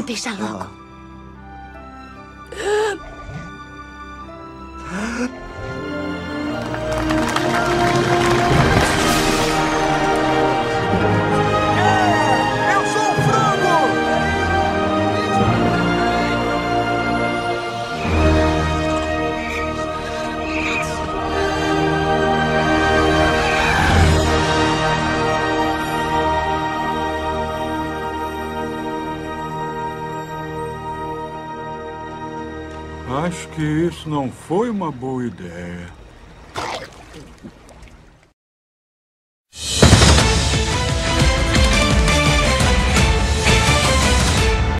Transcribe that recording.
deixa louco. Eu sou um frango! Acho que isso não foi uma boa ideia.